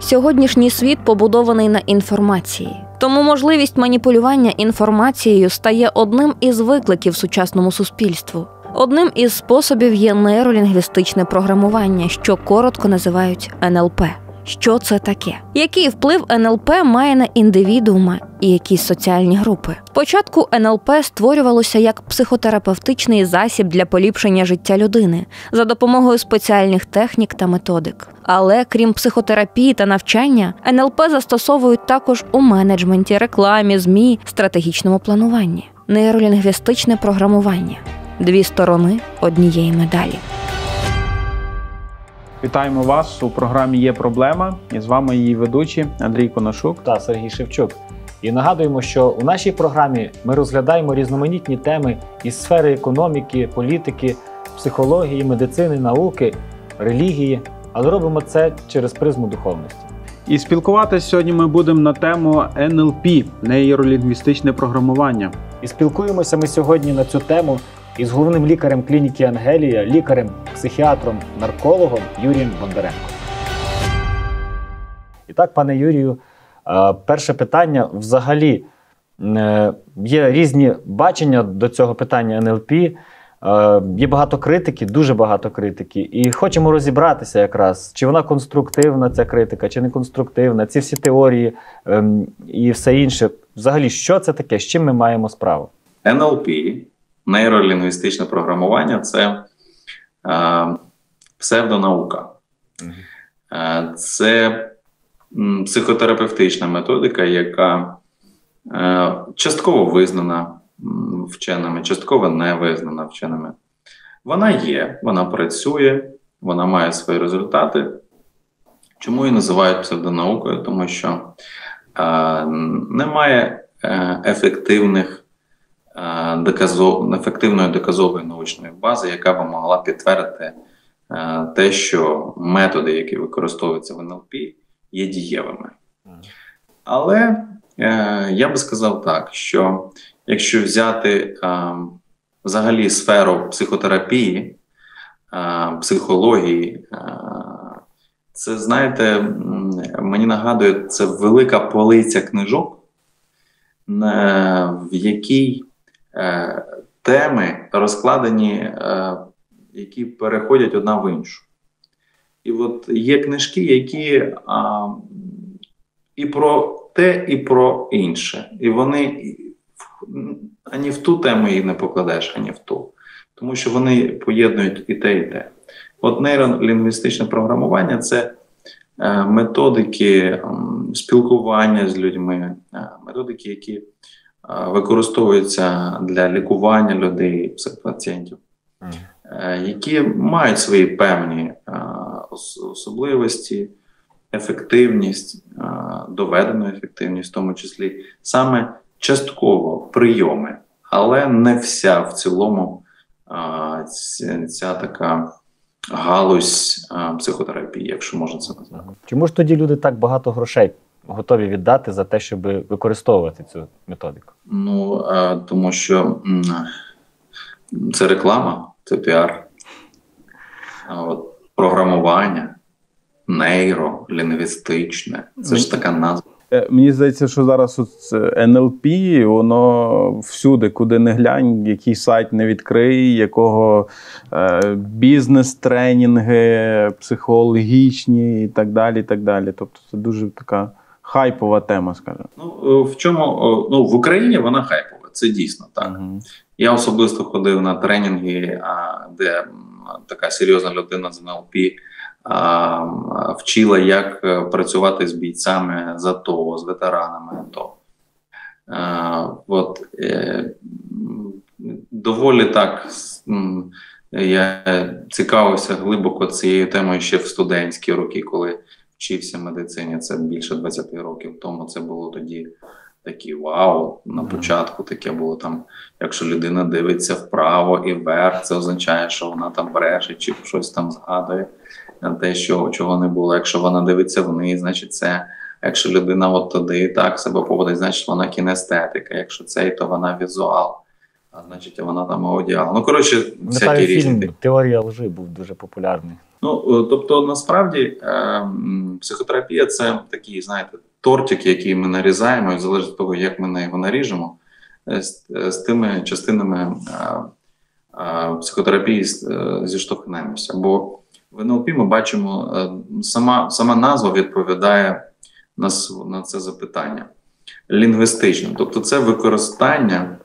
Сьогоднішній світ побудований на інформації. Тому можливість маніпулювання інформацією стає одним із викликів сучасному суспільству. Одним із способів є нейролінгвістичне програмування, що коротко називають НЛП. Що це таке? Який вплив НЛП має на індивідуума і якісь соціальні групи? Спочатку НЛП створювалося як психотерапевтичний засіб для поліпшення життя людини за допомогою спеціальних технік та методик. Але крім психотерапії та навчання, НЛП застосовують також у менеджменті, рекламі, ЗМІ, стратегічному плануванні. Нейролінгвістичне програмування – дві сторони однієї медалі. Вітаємо вас у програмі «Є проблема» і з вами її ведучі Андрій Конашук та Сергій Шевчук. І нагадуємо, що у нашій програмі ми розглядаємо різноманітні теми із сфери економіки, політики, психології, медицини, науки, релігії, але робимо це через призму духовності. І спілкуватися сьогодні ми будемо на тему НЛП – нейролінгвістичне програмування. І спілкуємося ми сьогодні на цю тему із головним лікарем клініки Ангелія, лікарем, психіатром, наркологом Юрієм Бондаренком. І так, пане Юрію, перше питання. Взагалі, є різні бачення до цього питання НЛП, є багато критики, дуже багато критики. І хочемо розібратися якраз, чи вона конструктивна, ця критика, чи не конструктивна, ці всі теорії і все інше. Взагалі, що це таке, з чим ми маємо справу? НЛП, нейролінгвістичне програмування – це псевдонаука. Це психотерапевтична методика, яка частково визнана вченими, частково не визнана вченими. Вона є, вона працює, вона має свої результати. Чому її називають псевдонаукою? Тому що немає ефективної доказової научної бази, яка б могла підтвердити те, що методи, які використовуються в НЛП, є дієвими. Але я би сказав так, що якщо взяти взагалі сферу психотерапії, психології, це, знаєте, мені нагадує, це велика полиця книжок, в якій теми розкладені, які переходять одна в іншу. І от є книжки, які і про те, і про інше. І вони ані в ту тему їх не покладеш, ані в ту. Тому що вони поєднують і те, і те. От нейролінгвістичне програмування – це методики спілкування з людьми, методики, які використовуються для лікування людей, пацієнтів, які мають свої певні особливості, ефективність, доведену ефективність, в тому числі саме частково прийоми, але не вся в цілому ця така галузь психотерапії, якщо можна це назвати. Чому ж тоді люди так багато грошей готові віддати за те, щоб використовувати цю методику? Ну, тому що це реклама, це піар, програмування, нейролінгвістичне, це ж така назва. Мені здається, що зараз НЛП, воно всюди, куди не глянь, який сайт не відкрий, якого бізнес-тренінги, психологічні і так далі, і так далі. Тобто це дуже така хайпова тема, скажімо. Ну, в чому? Ну, в Україні вона хайпова, це дійсно так. Я особисто ходив на тренінги, де така серйозна людина з НЛП вчила, як працювати з бійцями з АТО, з ветеранами АТО. Доволі так я цікавився глибоко цією темою ще в студентські роки, коли вчився медицині. Це більше 20 років тому. Це було тоді такі вау. На початку таке було там, якщо людина дивиться вправо і вверх, це означає, що вона там бреше чи щось там згадує. Те, чого не було. Якщо вона дивиться вниз, значить це. Якщо людина от туди і так себе поводить, значить вона кінестетика. Якщо це, то вона візуал. А значить вона там аудіал. Ну, коротше, всякі різні. Фільм «Теорія лжи» був дуже популярний. Тобто, насправді, психотерапія – це такий, знаєте, тортик, який ми нарізаємо, і залежить від того, як ми його наріжемо, з тими частинами психотерапії зіштовхнемося. Бо в НЛП ми бачимо, сама назва відповідає на це запитання. Лінгвістично. Тобто це використання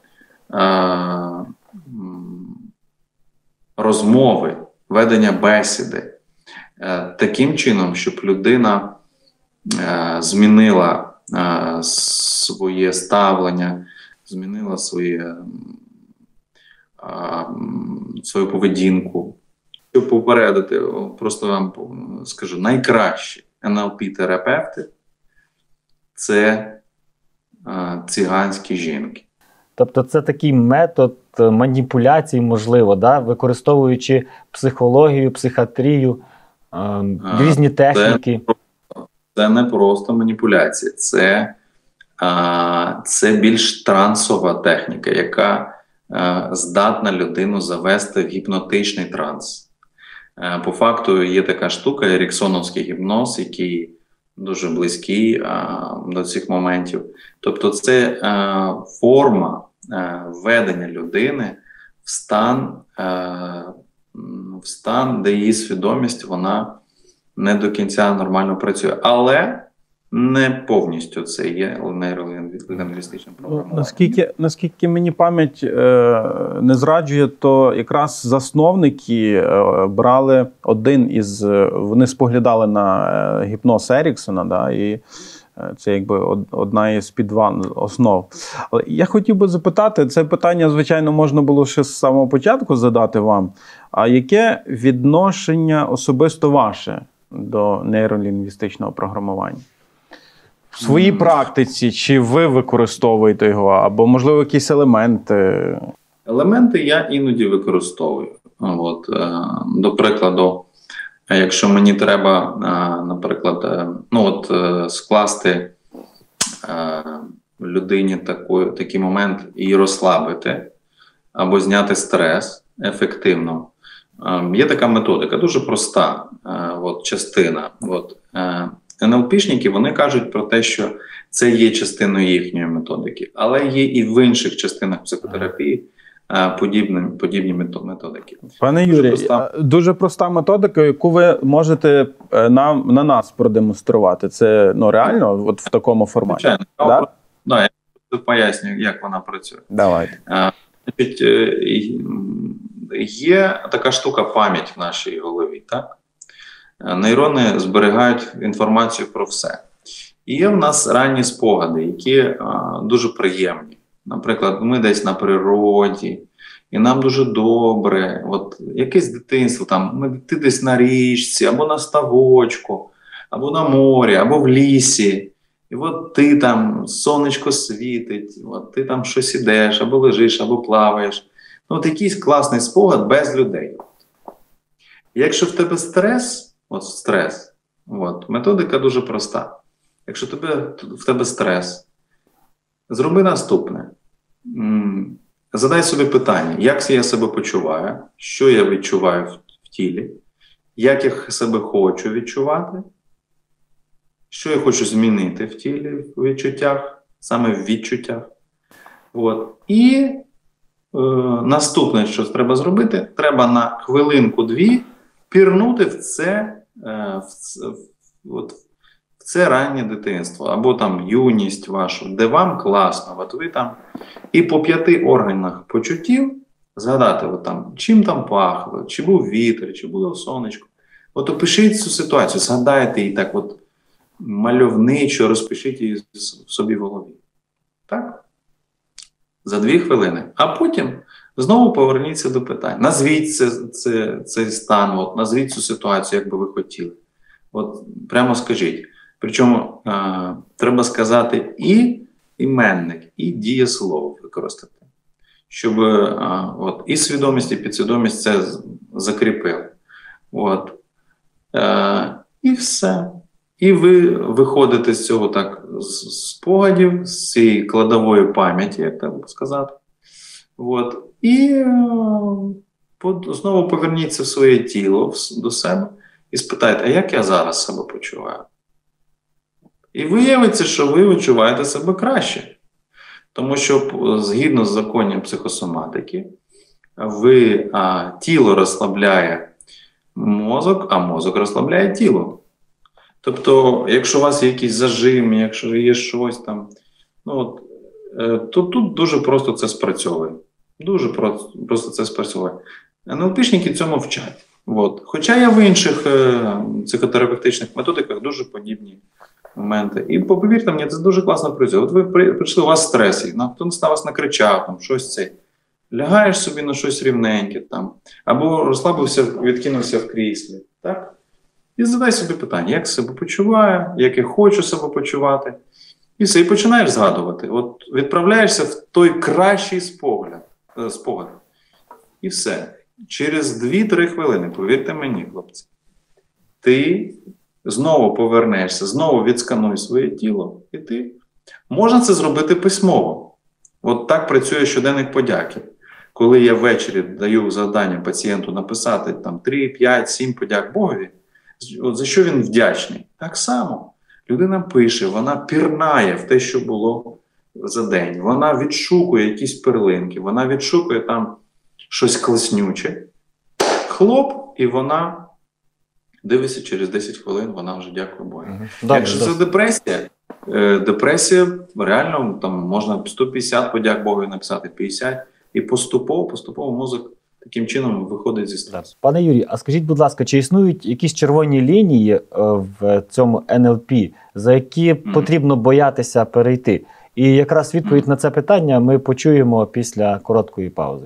розмови, ведення бесіди таким чином, щоб людина змінила своє ставлення, змінила свою поведінку. Щоб попередити, просто вам скажу, найкращі НЛП-терапевти – це циганські жінки. Тобто це такий метод маніпуляцій, можливо, да? Використовуючи психологію, психіатрію, різні техніки. Це не просто маніпуляція, це більш трансова техніка, яка здатна людину завести в гіпнотичний транс. По факту є така штука, еріксоновський гіпноз, який дуже близький до цих моментів. Тобто це форма введення людини в стан, де її свідомість, вона не до кінця нормально працює. Але не повністю це є нейролінгвістичним програмуванням. Наскільки мені пам'ять не зраджує, то якраз засновники брали вони споглядали на гіпноз Еріксона, да, і це якби одна із основ. Але я хотів би запитати, це питання, звичайно, можна було ще з самого початку задати вам, а яке відношення особисто ваше до нейролінгвістичного програмування? В своїй практиці, чи ви використовуєте його, або, можливо, якісь елементи? Елементи я іноді використовую. До прикладу, якщо мені треба, наприклад, скласти людині такий момент і розслабити, або зняти стрес ефективно, є така методика, дуже проста частина. НЛПшники, вони кажуть про те, що це є частиною їхньої методики, але є і в інших частинах психотерапії подібні методики. Пане Юрій, дуже проста методика, яку ви можете на нас продемонструвати. Це реально от в такому форматі? Звичайно. Да, я пояснюю, як вона працює. Давайте. Є така штука пам'ять в нашій голові, так? Нейрони зберігають інформацію про все. І є в нас ранні спогади, які дуже приємні. Наприклад, ми десь на природі, і нам дуже добре. Якесь дитинство, ти десь на річці, або на ставочку, або на морі, або в лісі. І ти там, сонечко світить, ти там щось ідеш, або лежиш, або плаваєш. Якийсь класний спогад без людей. Якщо в тебе стрес, методика дуже проста. Якщо в тебе стрес, зроби наступне. Задай собі питання, як я себе почуваю, що я відчуваю в тілі, як я себе хочу відчувати, що я хочу змінити в тілі, в відчуттях, саме в відчуттях. І наступне, що треба зробити, треба на хвилинку-дві пірнути в це раннє дитинство, або юність вашу, де вам класно, ви там, і по 5 органах почуттів згадати, чим там пахло, чи був вітер, чи було сонечко. Опишіть цю ситуацію, згадайте її так мальовничо, розпишіть її в собі в голові. Так? За 2 хвилини. А потім знову поверніться до питань. Назвіть цей стан, назвіть цю ситуацію, як би ви хотіли. Прямо скажіть. Причому треба сказати і іменник, і дієслово використати. Щоб і свідомість, і підсвідомість це закріпили. І все. І ви виходите з цього спогадів, з цієї кладової пам'яті, як так сказати. І знову поверніться в своє тіло, до себе, і спитайте, а як я зараз себе почуваю? І виявиться, що ви відчуваєте себе краще. Тому що згідно з законом психосоматики, тіло розслабляє мозок, а мозок розслабляє тіло. Тобто, якщо у вас є якісь зажими, якщо є щось там, то тут дуже просто це спрацьовує. Дуже просто це спрацьовує. НЛПшники цьому вчать. Хоча є в інших психотерапевтичних методиках дуже подібні моменти. І повірте мені, це дуже класно працює. Ви прийшли, у вас стрес, хтось на вас накричав, там, щось це. Лягаєш собі на щось рівненьке, там, або розслабився, відкинувся в кріслі. Так? І задай собі питання, як себе почуваю, як я хочу себе почувати. І все, і починаєш згадувати. Відправляєшся в той кращий спогад. І все. Через 2-3 хвилини, повірте мені, хлопці, ти знову повернешся, знову відскануй своє тіло, і ти. Можна це зробити письмово. Так працює щоденник подяки. Коли я ввечері даю завдання пацієнту написати 3, 5, 7 подяк Богові, за що він вдячний. Так само. Людина пише, вона пірнає в те, що було за день. Вона відшукує якісь перлинки, вона відшукує там щось класнюче. Хлоп, і вона дивиться, через 10 хвилин вона вже дякує Богу. Якщо це депресія, реально там можна 150 подяк Богу написати, 50, і поступово мозок таким чином виходить зі стресу. Пане Юрій, а скажіть, будь ласка, чи існують якісь червоні лінії в цьому НЛП, за які потрібно боятися перейти? І якраз відповідь на це питання ми почуємо після короткої паузи.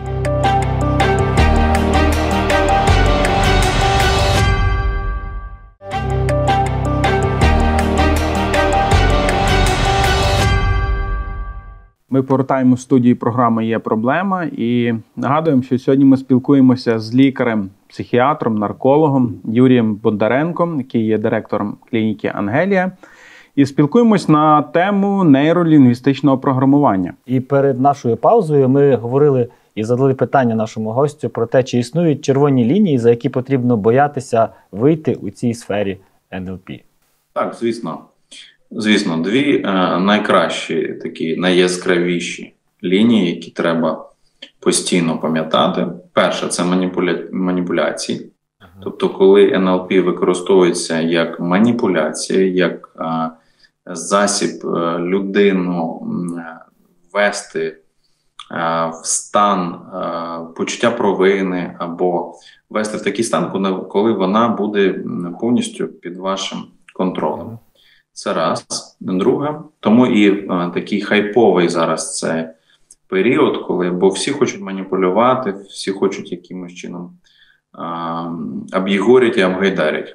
Ми повертаємо в студії програми «Є проблема» і нагадуємо, що сьогодні ми спілкуємося з лікарем, психіатром, наркологом Юрієм Бондаренком, який є директором клініки «Ангелія». І спілкуємось на тему нейролінгвістичного програмування. І перед нашою паузою ми говорили і задали питання нашому гостю про те, чи існують червоні лінії, за які потрібно боятися вийти у цій сфері НЛП. Так, звісно. Звісно, 2 найкращі, такі найяскравіші лінії, які треба постійно пам'ятати. Перша – це маніпуляції. Тобто, коли НЛП використовується як маніпуляція, як засіб людину ввести в стан почуття провини або ввести в такий стан, коли вона буде повністю під вашим контролем. Це раз. Друге, тому і такий хайповий зараз це період, бо всі хочуть маніпулювати, всі хочуть якимось чином об'єгорять і обгайдарять.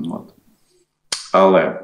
Але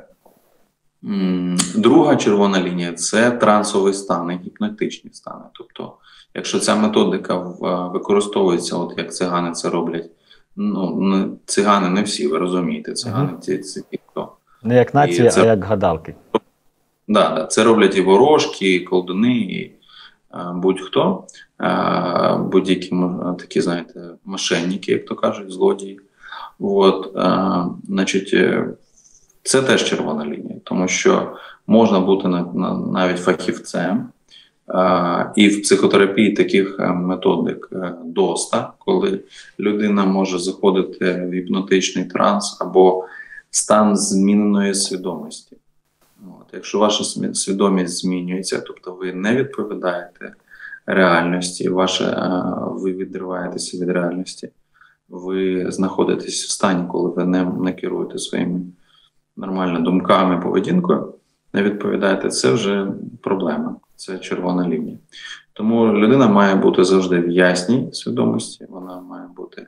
друга червона лінія – це трансові стани, гіпнотичні стани. Тобто, якщо ця методика використовується, як цигани це роблять, цигани не всі, ви розумієте, цигани це ті, хто. Не як нація, а як гадалки. Так, це роблять і ворожки, і колдуни, і будь-хто. Будь-які такі, знаєте, мошенники, як то кажуть, злодії. Значить, це теж червона лінія, тому що можна бути навіть фахівцем. І в психотерапії таких методик доста, коли людина може заходити в гіпнотичний транс або стан зміненої свідомості. Якщо ваша свідомість змінюється, тобто ви не відповідаєте реальності, ви відриваєтеся від реальності, ви знаходитесь в стані, коли ви не керуєте своїми нормальними думками, поведінкою, не відповідаєте, це вже проблема, це червона лінія. Тому людина має бути завжди в ясній свідомості, вона має бути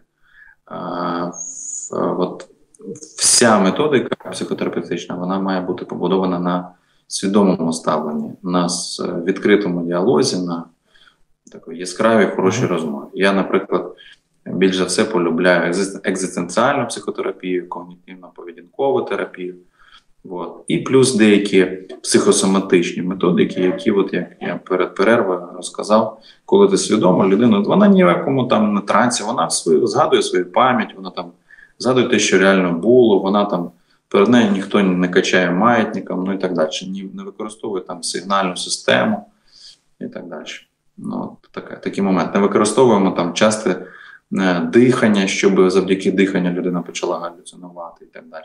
вся методика психотерапевтична, вона має бути побудована на свідомому ставленні, на відкритому діалозі, на такій яскравій, хорошій розмові. Я, наприклад, більш за все полюбляю екзистенціальну психотерапію, когнітивно-поведінкову терапію. І плюс деякі психосоматичні методики, які, як я перед перервою розказав, коли ти свідома людина, вона ні в якому там не трансі, вона згадує свою пам'ять, вона там згадує те, що реально було, вона там, перед нею ніхто не качає маятником, ну і так далі. Не використовує там сигнальну систему і так далі. Ну, такий момент. Не використовуємо там часте дихання, щоб завдяки диханню людина почала галюцинувати і так далі.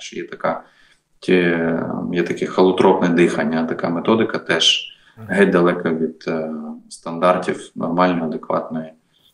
Є таке холотропне дихання, така методика теж геть далека від стандартів нормальної, адекватної.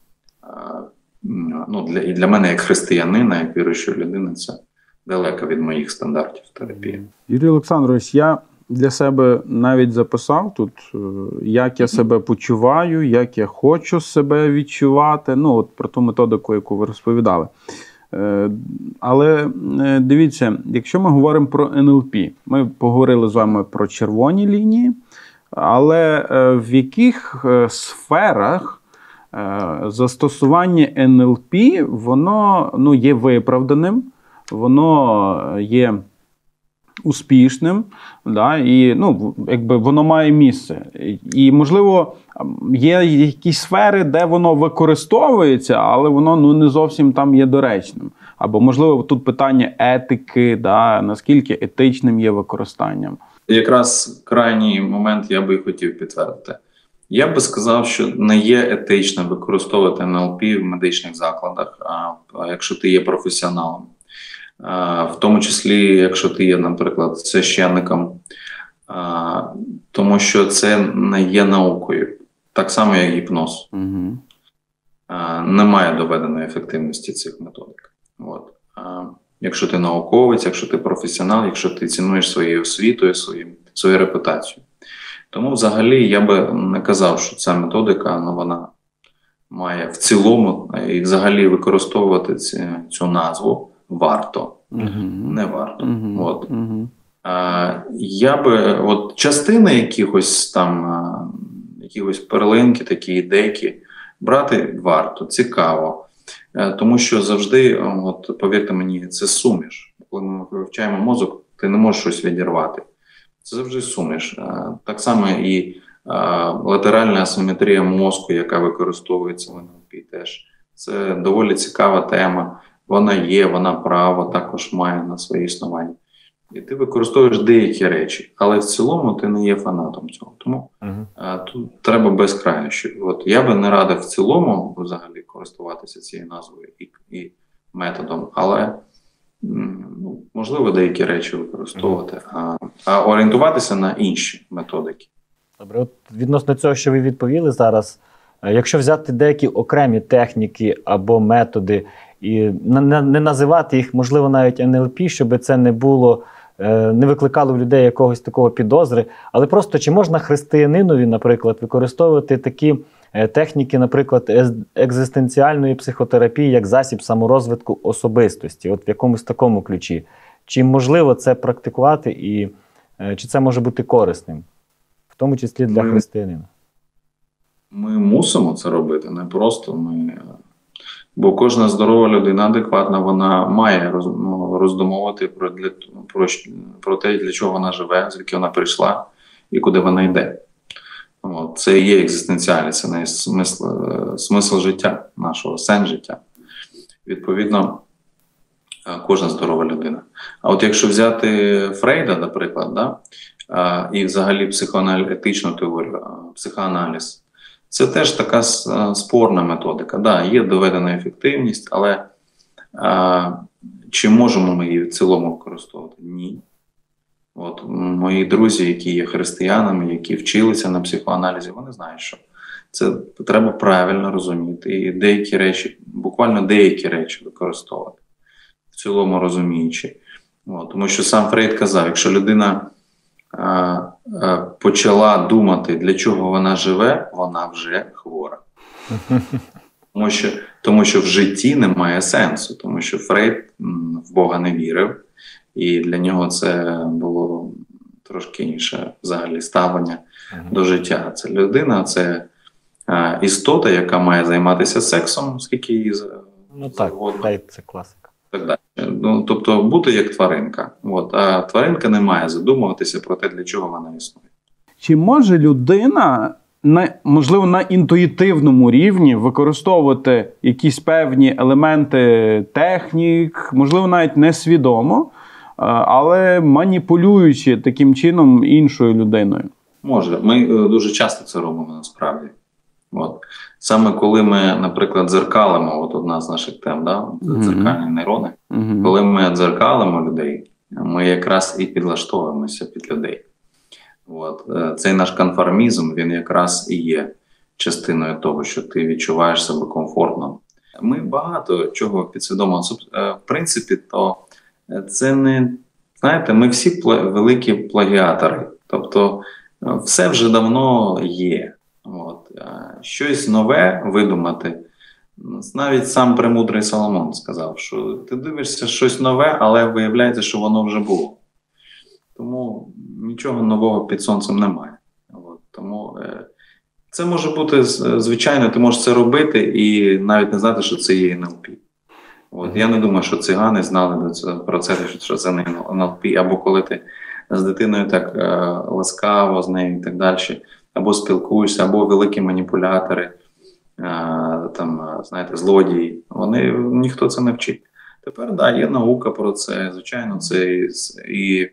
Ну, і для мене, як християнина, як віруючої людини, це далеко від моїх стандартів терапії. Юрій Олександрович, я для себе навіть записав тут, як я себе почуваю, як я хочу себе відчувати. Ну, от про ту методику, яку ви розповідали. Але дивіться, якщо ми говоримо про НЛП, ми поговорили з вами про червоні лінії, але в яких сферах застосування НЛП, воно є виправданим, воно є успішним, да, і якби воно має місце. І, можливо, є якісь сфери, де воно використовується, але воно не зовсім там є доречним. Або, можливо, тут питання етики, да, наскільки етичним є використанням. Якраз крайній момент я би хотів підтвердити. Я би сказав, що не є етично використовувати НЛП в медичних закладах, якщо ти є професіоналом. В тому числі, якщо ти є, наприклад, священником, тому що це не є наукою. Так само, як гіпноз. Угу. Немає доведеної ефективності цих методик. От. Якщо ти науковець, якщо ти професіонал, якщо ти цінуєш своєю освітою, свою репутацію. Тому взагалі я би не казав, що ця методика, вона має в цілому і взагалі використовувати цю назву варто. Не варто. От. Я би, частини якихось перлинки, такі ідейки брати варто, цікаво. Тому що завжди, повірте мені, це суміш. Коли ми вивчаємо мозок, ти не можеш щось відірвати. Це завжди суміш. Так само і латеральна асиметрія мозку, яка використовується в НЛП теж. Це доволі цікава тема. Вона є, вона право також має на своє існування. І ти використовуєш деякі речі, але в цілому ти не є фанатом цього. Тому тут треба без крайнощів. Я би не радив в цілому взагалі користуватися цією назвою і методом, але можливо деякі речі використовувати, а орієнтуватися на інші методики. Добре, відносно цього, що ви відповіли зараз, якщо взяти деякі окремі техніки або методи і не називати їх, можливо, навіть НЛП, щоб це не викликало в людей якогось такого підозри, але просто чи можна християнинові, наприклад, використовувати такі техніки, наприклад, екзистенціальної психотерапії як засіб саморозвитку особистості, в якомусь такому ключі? Чи можливо це практикувати і чи це може бути корисним, в тому числі для християнина? Ми мусимо це робити, не просто бо кожна здорова людина адекватна, вона має роздумовувати про те, для чого вона живе, звідки вона прийшла і куди вона йде. Це і є екзистенціальність, це смисл життя нашого, сенс життя. Відповідно, кожна здорова людина. А якщо взяти Фрейда, наприклад, і взагалі етичну теорію, психоаналіз, це теж така спорна методика. Є доведена ефективність, але чи можемо ми її в цілому використовувати? Ні. Мої друзі, які є християнами, які вчилися на психоаналізі, вони знають, що це треба правильно розуміти. І деякі речі, буквально деякі речі використовувати, в цілому розуміючи. Тому що сам Фрейд казав, якщо людина почала думати, для чого вона живе, вона вже хвора. Тому що в житті немає сенсу, тому що Фрейд в Бога не вірив, і для нього це було трошки інше взагалі ставлення до життя. Це людина, це істота, яка має займатися сексом, скільки її завгодно. Це класика. Так далі. Тобто бути як тваринка. А тваринка не має задумуватися про те, для чого вона існує. Чи може людина можливо, на інтуїтивному рівні використовувати якісь певні елементи технік, можливо, навіть несвідомо, але маніпулюючи таким чином іншою людиною. Може. Ми дуже часто це робимо насправді. Саме коли ми, наприклад, дзеркалимо, одна з наших тем, дзеркальні нейрони, коли ми дзеркалимо людей, ми якраз і підлаштовуємося під людей. Цей наш конформізм, він якраз і є частиною того, що ти відчуваєш себе комфортно. Ми багато чого підсвідомо. В принципі, то це не... Знаєте, ми всі великі плагіатори. Тобто, все вже давно є. Щось нове видумати. Навіть сам премудрий Соломон сказав, що ти дивишся щось нове, але виявляється, що воно вже було. Тому нічого нового під сонцем немає. Тому це може бути, звичайно, ти можеш це робити і навіть не знати, що це є НЛП. Я не думаю, що цигани знали про це, що це не НЛП, або коли ти з дитиною так ласкаво з нею і так далі, або спілкуєшся, або великі маніпулятори, знаєте, злодії. Ніхто це не вчить. Тепер, є наука про це, звичайно, це і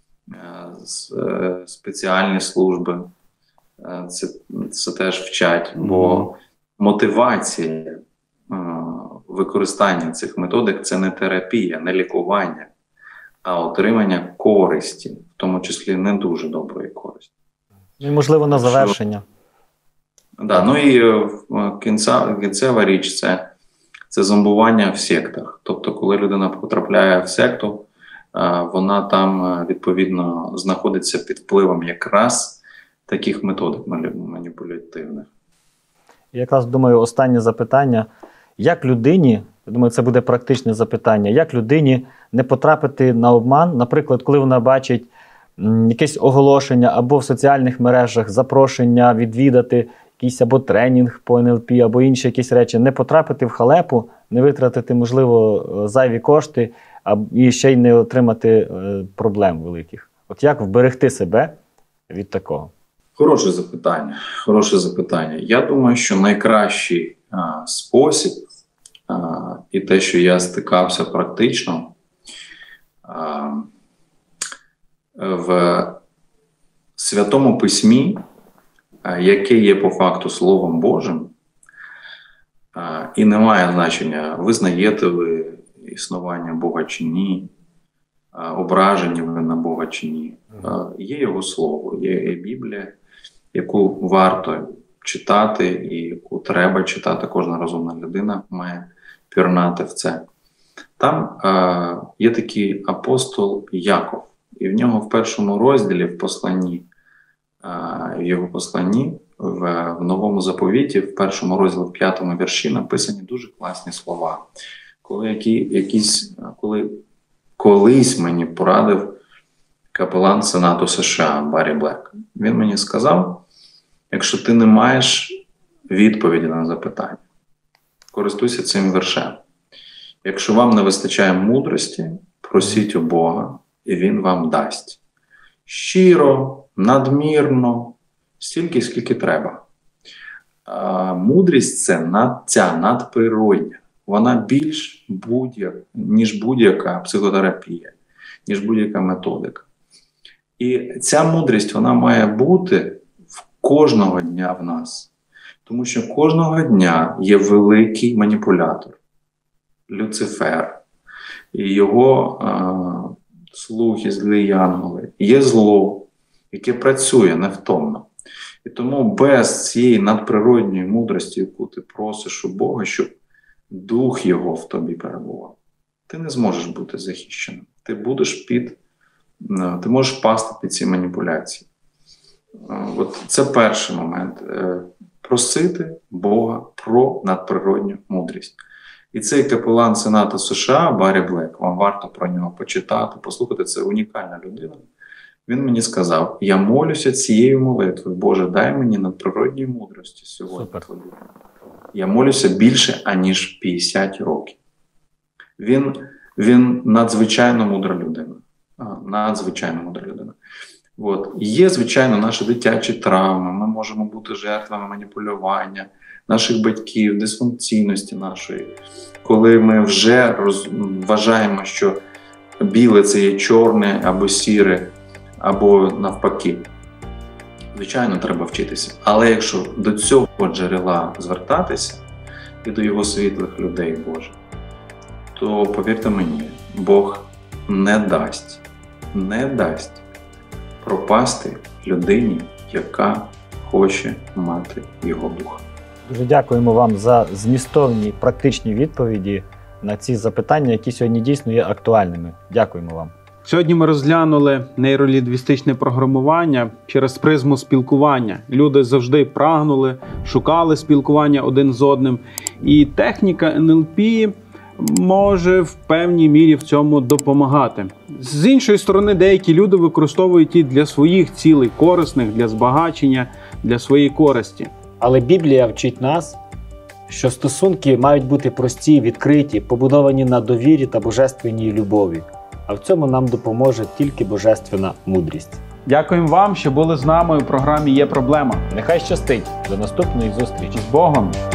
спеціальні служби це теж вчать, бо мотивація використання цих методик – це не терапія, не лікування, а отримання користі, в тому числі не дуже доброї користі. І, можливо, на завершення. І кінцева річ – це зомбування в сектах. Тобто, коли людина потрапляє в секту, вона там, відповідно, знаходиться під впливом якраз таких методик маніпулятивних. Я якраз думаю, останнє запитання. Як людині, я думаю, це буде практичне запитання, як людині не потрапити на обман, наприклад, коли вона бачить якесь оголошення або в соціальних мережах, запрошення відвідати якийсь або тренінг по НЛП, або інші якісь речі, не потрапити в халепу, не витратити, можливо, зайві кошти, і ще й не отримати проблем великих. Як вберегти себе від такого? Хороше запитання. Я думаю, що найкращий спосіб, і те, що я стикався практично, в Святому Письмі, яке є по факту Словом Божим, і не має значення, визнаєте ви існування Бога чи ні, ображені ви на Бога чи ні. Є Його Слово, є Біблія, яку варто читати і яку треба читати, кожна розумна людина має пірнати в це. Там є такий апостол Яков, і в нього в першому розділі, в його посланні, в Новому Заповіті, в першому розділі, в 5-му вірші написані дуже класні слова. Коли колись мені порадив капелан Сенату США Баррі Блек. Він мені сказав, якщо ти не маєш відповіді на запитання, користуйся цим віршем. Якщо вам не вистачає мудрості, просіть у Бога, і Він вам дасть. Щиро, надмірно, стільки, скільки треба. Мудрість – це ця надприродня. Вона більш ніж будь-яка психотерапія, ніж будь-яка методика. І ця мудрість, вона має бути кожного дня в нас. Тому що кожного дня є великий маніпулятор, Люцифер, і його слуги, злі янголи. Є зло, яке працює невтомно. І тому без цієї надприродньої мудрості, яку ти просиш у Бога, щоб Дух Його в тобі перебував, ти не зможеш бути захищеним. Ти можеш пасти під ці маніпуляції. Це перший момент. Просити Бога про надприродню мудрість. І цей капелан Сенату США Баррі Блек, вам варто про нього почитати, послухати, це унікальна людина. Він мені сказав, я молюся цією молитвою, Боже, дай мені надприродньої мудрості сьогодні. Супер. Я молюся більше, аніж 50 років. Він надзвичайно мудра людина. Надзвичайно мудра людина. От. Є, звичайно, наші дитячі травми, ми можемо бути жертвами маніпулювання наших батьків, дисфункційності нашої, коли ми вже вважаємо, що біле – це є чорне або сіре, або навпаки. Звичайно, треба вчитися. Але якщо до цього джерела звертатися і до його світлих людей Божих, то, повірте мені, Бог не дасть пропасти людині, яка хоче мати його духа. Дуже дякуємо вам за змістовні практичні відповіді на ці запитання, які сьогодні дійсно є актуальними. Дякуємо вам. Сьогодні ми розглянули нейролінгвістичне програмування через призму спілкування. Люди завжди прагнули, шукали спілкування один з одним. І техніка НЛП може в певній мірі в цьому допомагати. З іншої сторони, деякі люди використовують її для своїх цілей, корисних, для збагачення, для своєї користі. Але Біблія вчить нас, що стосунки мають бути прості, відкриті, побудовані на довірі та божественній любові. А в цьому нам допоможе тільки божественна мудрість. Дякуємо вам, що були з нами у програмі «Є проблема». Нехай щастить! До наступної зустрічі! З Богом!